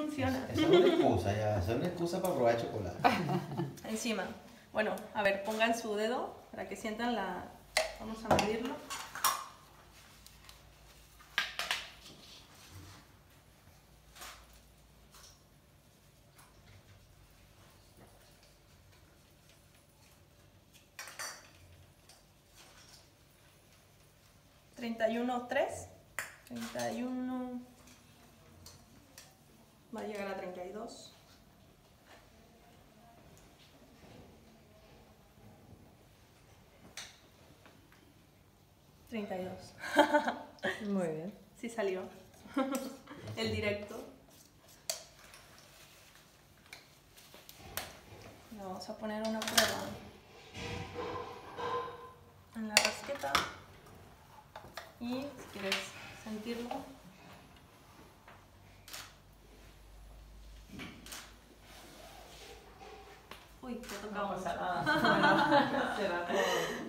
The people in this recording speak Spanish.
funciona. Eso es una excusa, ya. Eso es una excusa para probar chocolate. Encima. Bueno, a ver, pongan su dedo para que sientan la... Vamos a medirlo. $31.3. 31. Va a llegar a 32. Muy bien. Sí salió. El directo. Le vamos a poner una prueba en la rasqueta. Y si quieres sentirlo. Uy, te ha tocado No pasa mucho. nada. Bueno, será todo.